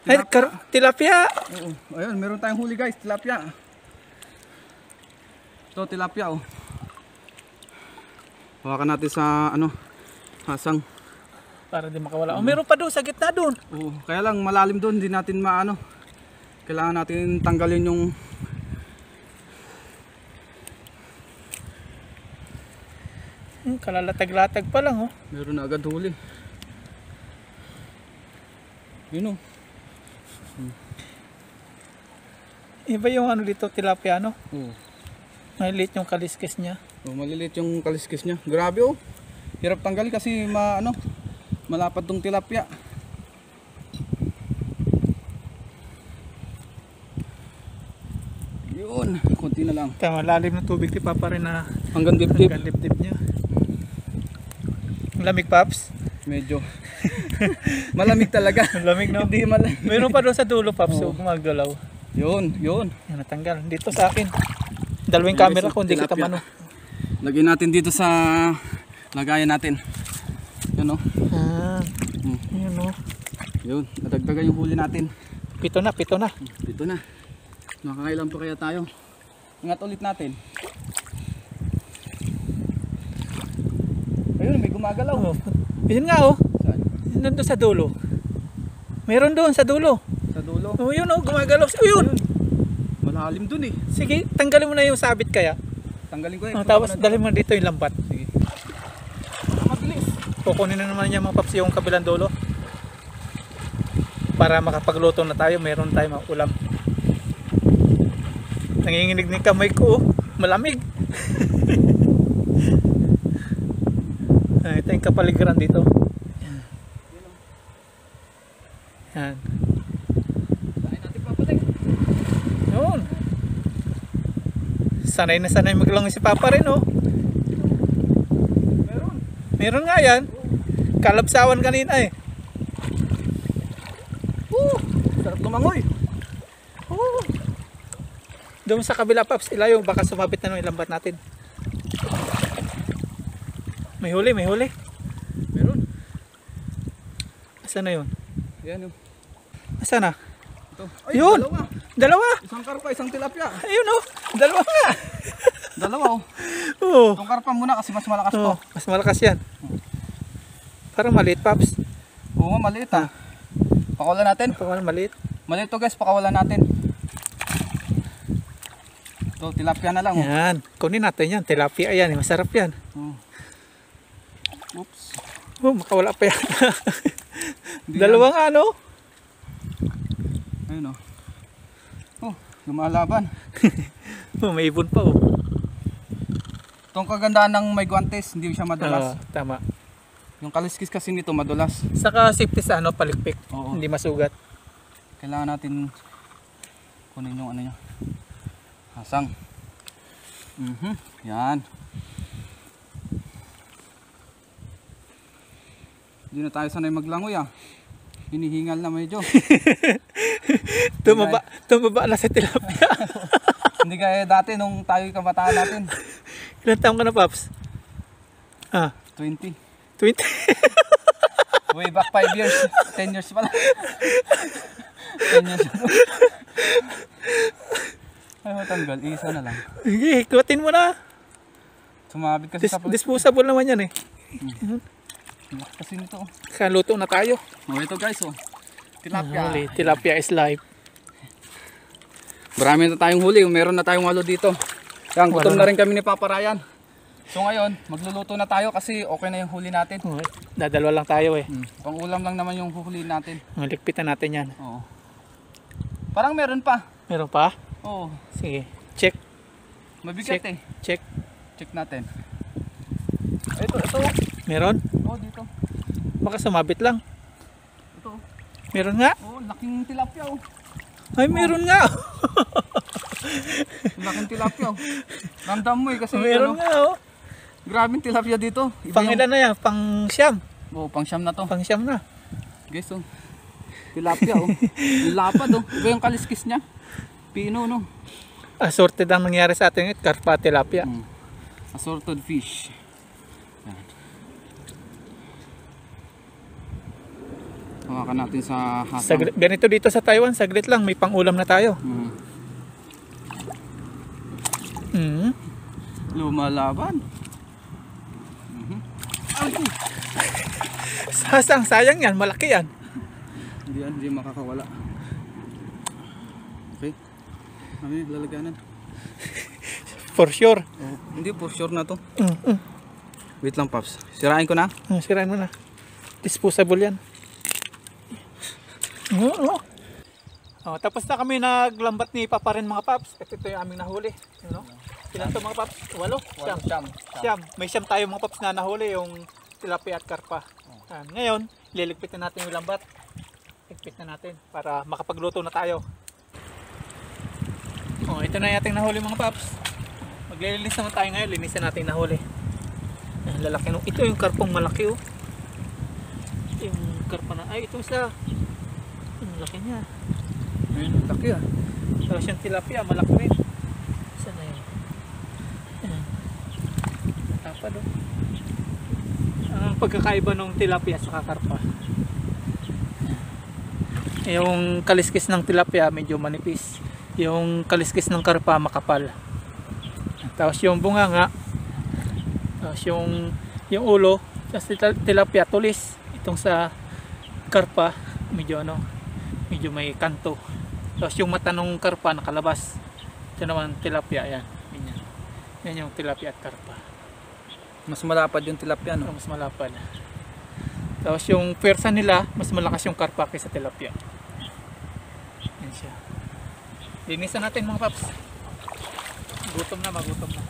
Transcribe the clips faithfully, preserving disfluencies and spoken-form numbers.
Ay, tilapia. Oo. Ayun, meron tayong huli guys, tilapia. Ito, tilapia oh. Hawakan natin sa ano, hasang. Para di makawala. Oh, meron pa doon sa gitna doon. Oo, kaya lang malalim doon, hindi natin maano. Kailangan natin tanggalin yung hmm, kalalatag-latag pa lang oh. meron na agad huli. Yun oh. Hmm. Iba yung ano dito, tilapia no? Oo. Maliit yung kaliskis niya. Oh, maliliit yung kaliskis niya. Grabe oh. Hirap tanggalin kasi ma ano, malapad tong tilapia. Yun, konti na lang. Kaya malalim ng tubig di pa pa rin na Hanggang dibdib. hanggang dibdib niya. Lamig Paps? Medyo. Malamig talaga. Lamig no? Hindi malamig. Meron pa doon sa dulo Paps, Oo. so gumagalaw. Yun, yun. Yan natanggal. Dito sa akin. Dalawang Ayan, camera guys, ko, hindi kita tilapia. mano. Lagyan natin dito sa lagayan natin. Yun oh. Ah, Hmm. yun o. Yun, nadagdagan yung huli natin. Pito na, pito na. Dito na. Nakakailan pa kaya tayo? Ingat ulit natin. Ayun, may gumagalaw. Oh. Yun nga oh. Saan? Nandun sa dulo. Meron doon sa dulo. Sa dulo. Oh, yun oh, gumagalaw. Oh, yun. Malalim dun eh. Sige, tanggalin mo na yung sabit kaya. Tanggalin ko eh. Oh, tapos dalhin mo dito yung lambat. Sige. Mabilis. Kukunin na naman niya mga Paps yung kabilang dulo. Para makapagluto na tayo, meron tayong mga ulam. Nanginginig ng kamay ko, oh. Malamig. Ah, ito yung kapaligiran dito. Yan. Saan natin papalik? Yun. Sanay na sanay maglangoy si Papa rin, oh. Meron. Meron nga yan. Kalabsawan kanina eh. Uh, sarap tumangoy. Oh. Doon sa kabila Paps, ilayo, baka sumabit na nung ilambat natin. May huli, may huli. Meron. Asan na yun? Yan yun. Asan na? Ito. Ay, Yun! dalawa. Dalawa! Isang karpa, isang tilapia. Ayun oh! Dalawa nga! Dalawa oh. Oo. Itong karpa muna kasi mas malakas Oh, to. mas malakas yan. Parang maliit Paps. Oo nga, maliit ah. Pakawalan natin. Parang maliit. Maliit to guys, pakawalan natin. Ito, tilapia na lang oh. Yan. Kunin natin yan. Tilapia yan. Masarap yan. Oh. Oops. Oh, makawala pa yan. Hindi Dalawang ano? Ayun oh. Oh, lumalaban. Oh, may ibon pa oh. Itong kagandaan ng may guantes, hindi siya madulas. Oo, tama. Yung kaliskis kasi nito madulas. Saka safety sa ano, palikpik. Oo. Hindi masugat. Kailangan natin kunin yung ano niya. Hasang. Mhm. Yan. Hindi na tayo sanay maglangoy ah. Hinihingal na medyo. Tumaba, tumaba na sa tilapia. Hindi kaya dati nung tayo kabataan natin. Ilan taon ka na Paps? Ah, twenty. twenty. Way back five years. ten years pala. ten years ago. Ay, matanggal. Isa na lang. Sige, hikutin mo na. Sumabit kasi Dis sa disposable naman yan eh. Laki kasi nito. Kaluto na tayo. Oh, ito guys oh. Tilapia. Huli, tilapia is life. Marami na tayong huli. Meron na tayong walo dito. Yan, gutom Walo na rin kami ni Papa Ryan. So ngayon, magluluto na tayo kasi okay na yung huli natin. Okay. Dadalawa lang tayo eh. Hmm. Pang ulam lang naman yung huli natin. Maligpitan natin yan. Oo. Parang meron pa. Meron pa? Oo. Sige, check. Mabigat Check. eh. Check. Check natin. Ito, ito. Meron? Oh, dito. Baka sumabit lang. Ito. Meron nga? Oh, laking tilapia oh. Ay, meron nga. Laking tilapia oh. Ramdam mo eh kasi Meron ano, nga oh. grabing tilapia dito. Iba Pang yung- ilan na yan? Pang siyam. Oh, pang siyam na to. Pang siyam na. Guys oh. Tilapia oh. Yung lapad oh. Iba yung kaliskis niya. Pino no. Assorted ang nangyari sa atin ngayon. Karpa, tilapia. Hmm. Assorted fish. Yan. Hawakan natin sa hasang. Saglit, ganito dito sa Taiwan, saglit lang, may pangulam na tayo. Hmm. Mm. Lumalaban. Mhm. Ay, Sasang, sayang yan, malaki yan. hindi yan, hindi makakawala. Okay. Ano yun, lalagyanan. For sure. Oh, hindi, for sure na to. Mm, mm. Wait lang, Paps. Sirain ko na. Mm, sirain mo na. Disposable yan. Oo. Oh, oh, tapos na kami naglambat ni Papa rin mga paps. Ito, ito yung aming nahuli. Ano? Ilan to mga paps? Walo? Siyam. Siyam. Siyam. May siyam tayo mga paps na nahuli, yung tilapia at karpa. Yan. Ngayon, liligpitin natin yung lambat. Ligpit na natin para makapagluto na tayo. Oh, ito na yung ating nahuli mga paps. Maglilinis naman tayo ngayon. Linisan natin yung nahuli. Ang lalaki nung. Ito yung karpong malaki oh. Ito yung karpa na. Ay, ito isa. Ang laki niya. Ayun, laki ah. Tapos yung tilapia, malaki rin. Saan na yun? Ayan. Tapad oh. Ang pagkakaiba ng tilapia sa karpa. Yung kaliskis ng tilapia medyo manipis. Yung kaliskis ng karpa makapal. Tapos yung bunga nga. Tapos yung, yung ulo sa tilapia tulis. Itong sa karpa medyo ano, medyo may kanto. Tapos yung mata ng karpa nakalabas. Ito naman tilapia, yan. Ganyan. Yan yung tilapia at karpa. Mas malapad yung tilapia, no? Mas malapad. Tapos yung pwersa nila, mas malakas yung karpa kaysa tilapia. Yan siya. Linisan natin mga paps. Gutom na, magutom na.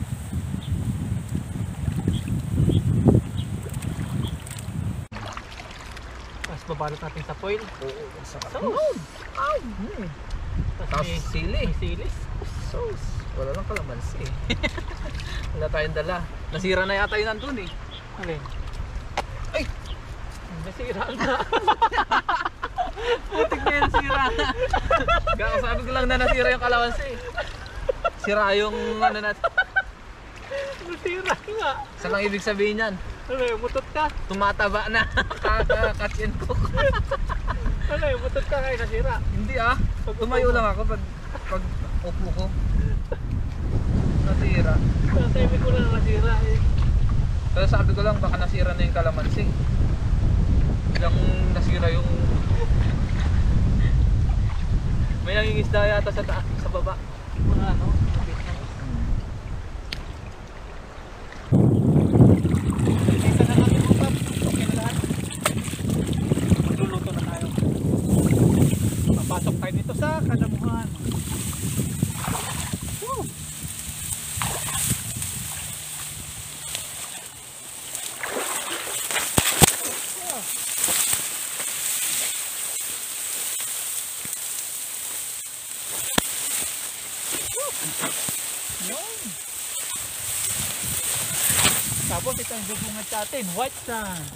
Tapos babalot natin sa foil. Oo, sarap. Sauce! Ay! Hmm. Tapos may- sili. may silis. Sauce. Wala lang kalamansi. Wala tayong dala. Nasira na yata yun nandun eh. Alin? Ay! Nasira na. Putik na yun, sira na. Sabi ko lang na nasira yung kalamansi. Sira yung ano natin. Nasira nga. Saan lang ibig sabihin yan? Ano yung mutot ka? Tumataba na. Kakakatsin ko. Ano yung mutot ka kayo nasira? Hindi ah. Pag tumayo lang ako pag, pag upo ko. Nasira. Sabi ko lang nasira eh. Pero sabi ko lang baka nasira na yung kalamansi. Biglang nasira yung... May nangingisda yata sa taas, sa baba. Mga ano, mga Vietnamese. Linisan na natin mga paps. Okay na lahat. Magluluto na tayo. Papasok tayo dito sa kadamuhan. Woo! Yun. Tapos ito ang bubungad sa atin, white sand.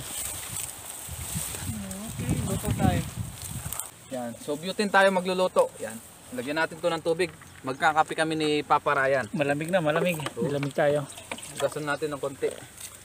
Okay, luto tayo. Yan. So butane tayo magluluto. Yan. Lagyan natin to ng tubig. Magkakape kami ni Papa Ryan. Malamig na, malamig. Malamig tayo. Gasan natin ng konti.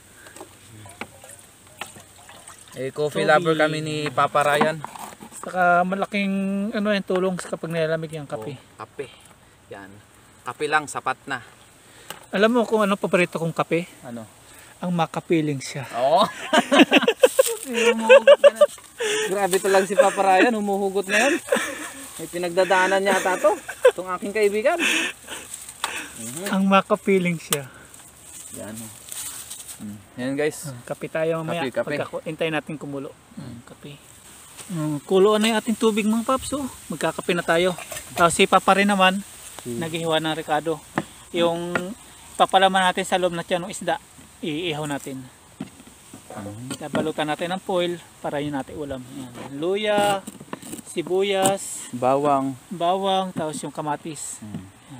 Eh, coffee Tubig. lover kami ni Papa Ryan. Saka malaking ano yung tulong sa kapag nilalamig yung kape. Oh, kape. Yan. Kape lang, sapat na. Alam mo kung ano paborito kong kape? Ano? Ang makapiling siya. Oo. Humuhugot na. Grabe to lang si Papa Ryan, humuhugot na yan. May pinagdadaanan yata to. Itong aking kaibigan. Mhm. Ang makapiling siya. Yan. Mm. Yan guys. Kape tayo mamaya. Kape, kape. Pagka- Hintayin natin kumulo. Mm, kape. Mm, kuloan na yung ating tubig mga paps. Oh. Magkakape na tayo. Tapos si Papa rin naman, Hmm. naghihiwa ng Ricardo. Yung papalaman natin sa loob na tiyan ng isda, iihaw natin. Balutan natin ng foil para yun natin ulam. Yan. Luya, sibuyas, Bawang. bawang, tapos yung kamatis. Hmm. Yan.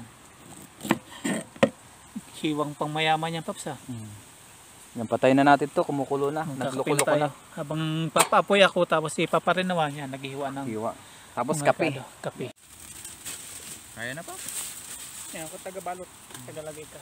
Hiwang pang mayaman yan paps ha. Hmm. Yan, patay na natin to, kumukulo na. Magkakape Nagluko-luko tayo. na. Habang papaapoy ako tapos si Papa rin naman yan, naghihiwa ng Hiwa. Tapos mga kape. Ricardo. Kape. Kaya na pa. Yan ako taga-balot, tagalagay ka.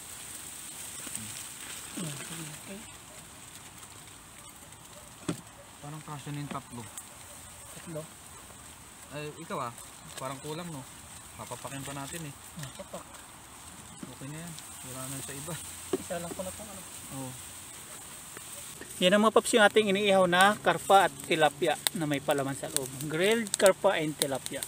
Okay. Parang kasya na yung tatlo. Tatlo. Ay, ikaw ah. Parang kulang no. Papapakin pa natin eh. Ah, papak. Okay na yan. Wala na sa iba. Isa lang ko na itong ano. Oo. Yan ang mga paps yung ating iniihaw na karpa at tilapia na may palaman sa loob. Grilled karpa and tilapia.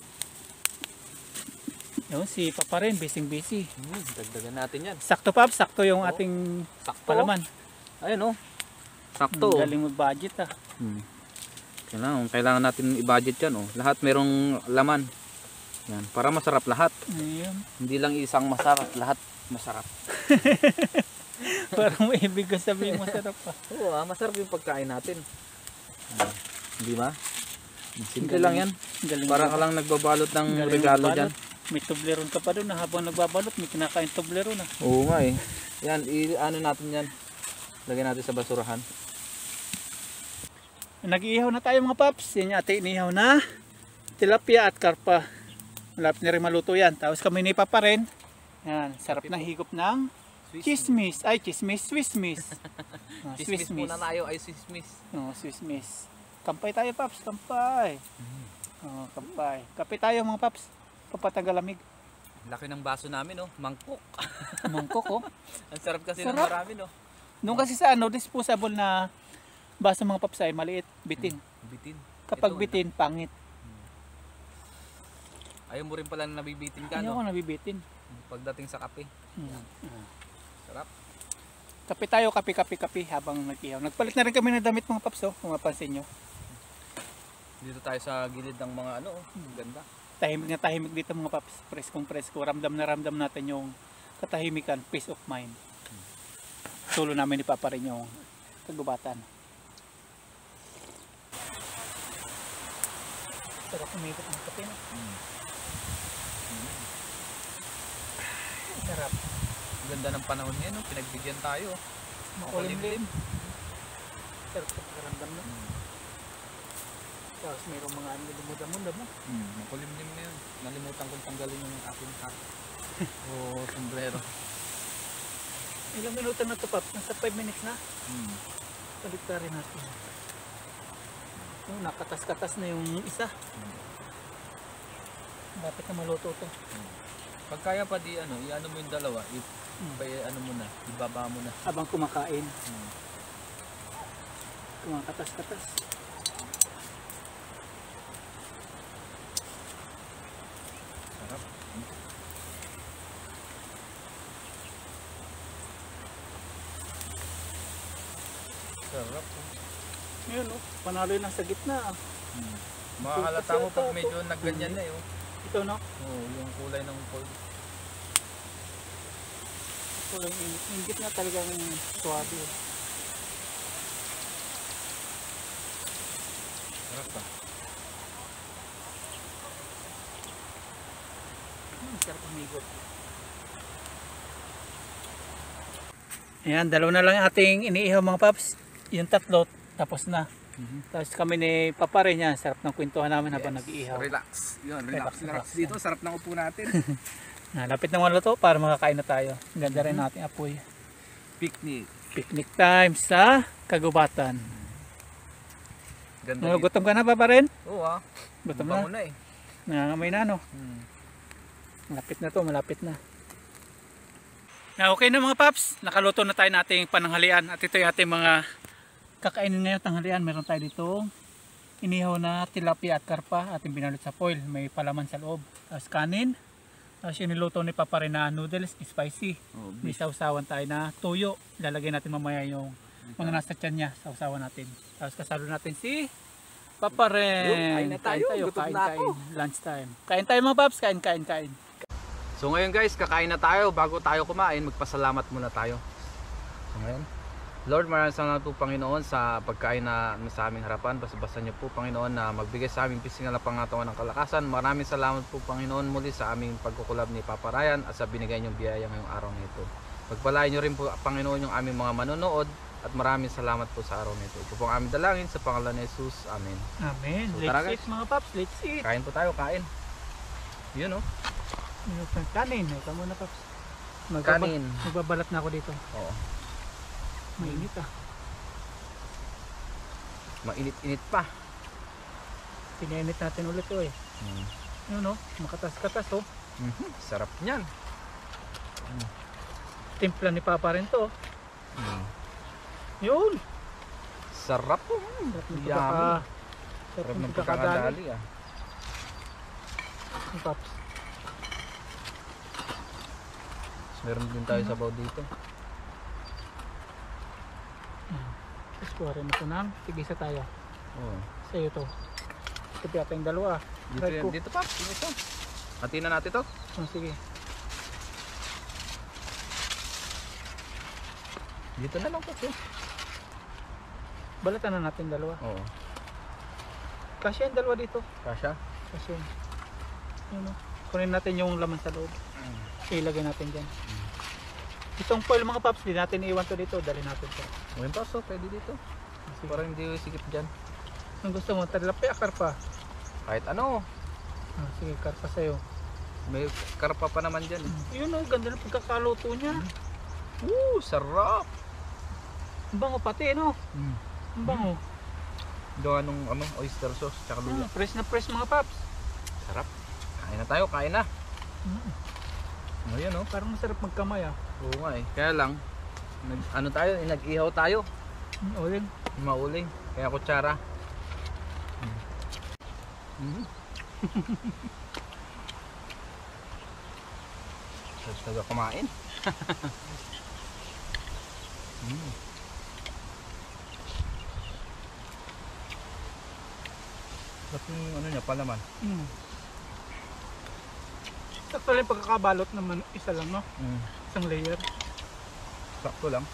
Yun, si Papa rin, busy busy. Hmm, dagdagan natin yan. Sakto paps, sakto yung Oo. ating Sakto. palaman. Ayun oh. Sakto. Hmm, galing mag-budget ah. Hmm. Kailangan, kailangan natin i-budget yan oh. Lahat merong laman. Yan, para masarap lahat. Ayun. Hindi lang isang masarap, lahat masarap. Parang may ibig ka sabihin masarap pa. Oo ah, masarap yung pagkain natin. Hmm. Hindi ba? Simple lang yan. Galing Para ka ba? lang nagbabalot ng Galing regalo magbalot. dyan. May tubleron ka pa doon na habang nagbabalot, may kinakain tubleron na. Oo nga eh. Yan, i-ano natin yan. Lagyan natin sa basurahan. Nag-iihaw na tayo mga paps. Yan yung ating inihaw na tilapia at karpa. Malapit na rin maluto yan. Tapos kami ni Papa rin. Yan, sarap na higop ng chismis. Ay, chismis, Swiss miss. Oh, Swiss miss muna tayo ay Swiss miss. Oh, Swiss miss. Kampay tayo paps, kampay. Oh, kampay. Kape tayo mga paps. Papatagalamig. Laki ng baso namin oh, mangkok. Mangkok oh. Ang sarap kasi Sarap. ng marami no. Nung kasi sa ano, disposable na baso mga paps ay maliit, bitin. Bitin. Kapag Ito, bitin, pangit. Ayaw mo rin pala na nabibitin ka Ayaw no. ko nabibitin. Pagdating sa kape. Hmm. Sarap. Kape tayo, kape, kape, kape habang nag-ihaw. Nagpalit na rin kami ng damit mga paps oh, kung mapansin nyo. Dito tayo sa gilid ng mga ano oh, ganda. Tahimik na tahimik dito mga paps. Preskong presko. Ramdam na ramdam natin yung katahimikan, peace of mind. Solo namin ni Papa rin yung kagubatan. Sarap umikot ng kape no? Mm. Sarap. Ganda ng panahon ngayon no, pinagbigyan tayo. Makulimlim. Sarap sa pakaramdam no? Mm. Tapos mayroong mga ano lumudamon mo. Mm. Makulimlim ngayon. Nalimutan kong tanggalin yung aking hat. Oh, sombrero. Ilang minuto na ito Paps? Nasa five minutes na. Mm. Balik na rin natin. Oh, nakatas-katas na yung isa. Mm. Dapat na maluto ito. Mm. Pag kaya pa di ano, i-ano mo yung dalawa, i Mm. pa ano mo na, ibaba mo na. Habang kumakain, Mm. kumakatas-katas. Sarap. Sarap. Ngayon oh, panalo yun lang sa gitna. ah. Mm. Makakalata mo pag medyo nagganyan na eh. Oh. Ito no? Oh, yung kulay ng pol. Walang yung, yung gitna talagang suwabe. oh. Sarap ba? Hmm, sarap umigot. Ayan, dalawa na lang ating iniihaw mga paps. Yung tatlo, tapos na. Mm-hmm. Tapos kami ni Papa rin yan. Sarap ng kwentuhan namin habang nag-iihaw. Relax. Yun, Relax, relax. relax. Dito, sarap ng upo natin. Nalapit na maluto para makakain na tayo. Ang ganda rin nating apoy. Picnic. Picnic time sa Kagubatan. Ganda No, dito. gutom ka na Papa rin? Oo ah. Gutom Bango na. na eh. Nangangamay na no. Hmm. Malapit na to, malapit na. Na okay na mga paps, nakaluto na tayo nating pananghalian at ito yung ating mga kakainin ngayon tanghalian. Meron tayo dito inihaw na tilapia at karpa, ating binalot sa foil, may palaman sa loob. Tapos kanin, tapos yung niluto ni Papa rin na noodles, spicy. Oh, May sausawan tayo na tuyo, lalagay natin mamaya yung mga nasa tiyan niya, sausawan natin. Tapos kasalo natin si Papa rin. Yo, kain na tayo, gutom kain, na kain. ako. Lunch time. Kain tayo mga paps, kain, kain, kain. So ngayon guys, kakain na tayo. Bago tayo kumain, magpasalamat muna tayo. So ngayon, Lord, maraming salamat po Panginoon sa pagkain na sa aming harapan. Basta-basta niyo po Panginoon na magbigay sa aming pisingal na pangatawan ng kalakasan. Maraming salamat po Panginoon muli sa aming pagkukulab ni Papa Ryan at sa binigay niyong biyaya ngayong araw na ito. Pagpalain niyo rin po Panginoon yung aming mga manonood at maraming salamat po sa araw na ito. Ito po ang aming dalangin sa pangalan ni Jesus. Amen. Amen. So, Let's tara, eat guys. mga paps, let's eat. Kain po tayo, kain. Yun oh. Kanin, ito muna paps. Kanin. Magbabalat na ako dito. Oo. Mainit ah. Mainit-init pa. Pinainit natin ulit to eh. Mm. Yun oh, makatas-katas oh. Mhm, sarap niyan. Timpla ni Papa rin to. Mm. Yun. Sarap po. Mm. Sarap ng Yummy. pagkaka- Sarap ng pagkakadali. pagkakadali ah. Ang Paps. Meron din tayo sabaw dito. Tapos kuha rin ito ng tigisa tayo. Oo. Sa'yo to. Ito piyata yung dalawa. Dito, Right yan, ko. dito pa. Dito. Hatiin na natin to. Oh, sige. Dito na lang po. Eh. Balatan na natin dalawa. Oo. Kasya yung dalawa dito. Kasha. Kasya yun. Yun oh. Kunin natin yung laman sa loob. Mm. Ilagay natin dyan. Itong foil mga Paps, di natin iwan to dito. Dali natin to. Ngayon pa, so pwede dito. Sige. Para hindi sikip dyan. Ang gusto mo, talapia, karpa. Kahit ano. Ah, sige, karpa sa'yo. May karpa pa naman dyan. Eh. Yun oh, ganda ng pagkakaluto niya. Woo, sarap. Ang bango pati, no? Mm. Ang bango. Gawa nung ano, oyster sauce tsaka luya. Ah, fresh na fresh mga Paps. Sarap. Kain na tayo, kain na. Mm. Ayan oh. Parang masarap magkamay ah. Oo nga eh. Kaya lang, nag, ano tayo, eh, nag-ihaw tayo. Mm, o yun. Mauling. Kaya kutsara. Mm. Tapos taga kumain. mm. Tapos yung ano niya, palaman. Mm. Sakto lang yung pagkakabalot naman, isa lang no? Mm. Isang layer. Sakto lang.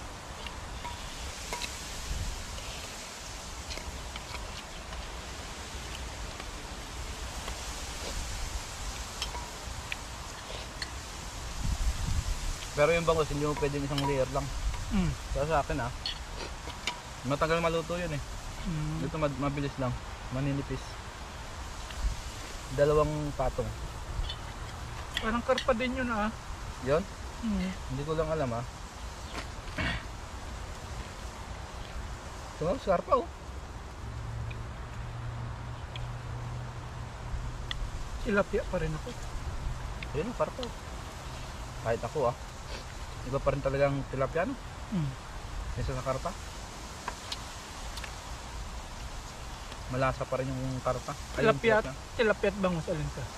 Pero yung bangus, hindi mo pwedeng isang layer lang. Mm. Kaya sa akin ah, matagal maluto yun eh. Mm. Dito mad- mabilis lang, maninipis. Dalawang patong. Parang karpa din yun ah. Yun? Mm. Hindi ko lang alam ah. Ito, sarpa oh. Tilapia pa rin ako. Ayun, sarpa oh. Kahit ako ah. Iba pa rin talagang tilapia no? Mm. Kaysa sa karpa. Malasa pa rin yung karpa. Ay, yung Tilapia, tilapia at bangus alin ka?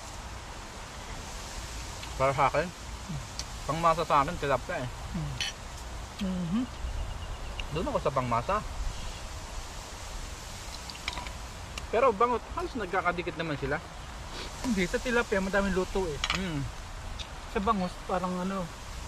Para sa akin, pangmasa sa akin, tilapia eh. Mm. Mm-hmm. Doon ako sa pangmasa. Pero bangot, halos nagkakadikit naman sila. Hindi, sa tilapia madaming luto eh. Mm. Sa bangus parang ano,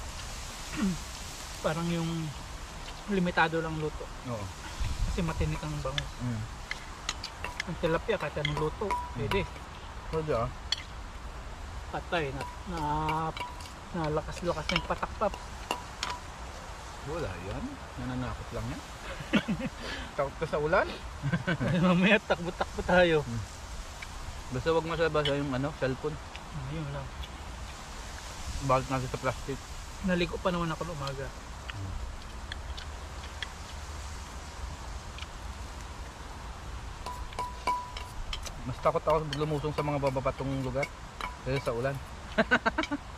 parang yung limitado lang luto. Oo. Kasi matinik ang bangus. Mm. Ang tilapia kahit anong luto, pwede. Pwede ah. Patay na, na, na lakas-lakas ng patak-pap. Wala yan. Nananakot lang yan. Takot ka sa ulan. Mamaya takbo-takbo tayo. Basta wag masabasa yung ano, cellphone. Ayun lang. Bakit natin sa plastic? Naligo pa naman ako ng umaga. Mas takot ako lumusong sa mga bababatong lugar kaysa sa ulan.